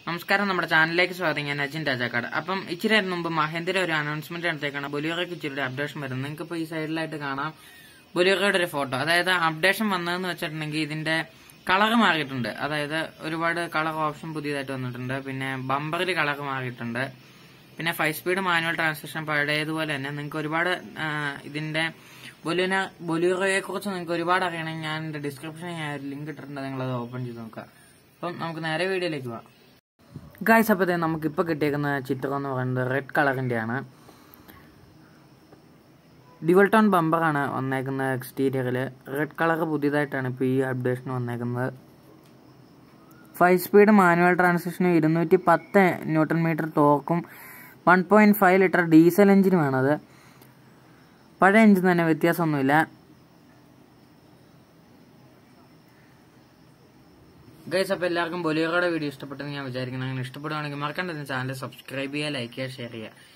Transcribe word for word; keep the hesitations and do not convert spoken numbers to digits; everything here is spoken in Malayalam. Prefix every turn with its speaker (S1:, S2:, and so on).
S1: നമസ്കാരം, നമ്മുടെ ചാനലിലേക്ക് സ്വാഗതം. ഞാൻ അജിൻ രാജാക്കാട്. അപ്പം ഇച്ചിരി മുമ്പ് മഹേന്ദ്ര ഒരു അനൗൺസ്മെന്റ് നടത്തേക്കാണ് ബൊലേറോയ്ക്ക് ഇച്ചിരി അപ്ഡേഷൻ വരുന്നത്. നിങ്ങൾക്ക് ഇപ്പോൾ ഈ സൈഡിലായിട്ട് കാണാം ബൊലേറോയുടെ ഒരു ഫോട്ടോ. അതായത് അപ്ഡേഷൻ വന്നതെന്ന് വെച്ചിട്ടുണ്ടെങ്കിൽ ഇതിന്റെ കളർ മാറിയിട്ടുണ്ട്. അതായത് ഒരുപാട് കളർ ഓപ്ഷൻ പുതിയതായിട്ട് വന്നിട്ടുണ്ട്. പിന്നെ ബമ്പറിൽ കളർ മാറിയിട്ടുണ്ട്. പിന്നെ ഫൈവ് സ്പീഡ് മാനുവൽ ട്രാൻസ്മിഷൻ പഴയതുപോലെ തന്നെ നിങ്ങൾക്ക് ഒരുപാട് ഇതിന്റെ ബൊലിന ബൊലേറോയെ കുറിച്ച് നിങ്ങൾക്ക് ഒരുപാട് അറിയണമെങ്കിൽ ഞാൻ എന്റെ ഡിസ്ക്രിപ്ഷനിൽ ഞാൻ ലിങ്ക് ഇട്ടിട്ടുണ്ട്. നിങ്ങളത് ഓപ്പൺ ചെയ്ത് നോക്കുക. അപ്പം നമുക്ക് നേരെ വീഡിയോയിലേക്ക് പോവാം. ഗൈസ്, അപ്പോഴത്തേ നമുക്കിപ്പോൾ കിട്ടിയേക്കുന്ന ചിത്രം എന്ന് പറയുന്നത് റെഡ് കളറിൻ്റെയാണ്. ഡ്യുവൽ ടോൺ ബമ്പറാണ് വന്നേക്കുന്നത്. എക്സ്റ്റീരിയറിൽ റെഡ് കളർ പുതിയതായിട്ടാണ് ഇപ്പോൾ ഈ അപ്ഡേഷൻ വന്നേക്കുന്നത്. ഫൈവ് സ്പീഡ് മാനുവൽ ട്രാൻസ്മിഷനും ഇരുന്നൂറ്റി പത്ത് ന്യൂട്ടൺ മീറ്റർ ടോർക്കും one point five litre diesel എഞ്ചിനുമാണത്. പഴയ എഞ്ചിൻ തന്നെ, വ്യത്യാസമൊന്നുമില്ല. ഗൈസ്, അപ്പോൾ എല്ലാവർക്കും ബൊലേറോയുടെ വീഡിയോ ഇഷ്ടപ്പെട്ടെന്ന് ഞാൻ വിചാരിക്കുന്നു. അങ്ങനെ ഇഷ്ടപ്പെടുവാണെങ്കിൽ മറക്കണ്ട ചാനൽ സബ്സ്ക്രൈബ് ചെയ്യുക, ലൈക്ക് ചെയ്യുക, ഷെയർ ചെയ്യുക.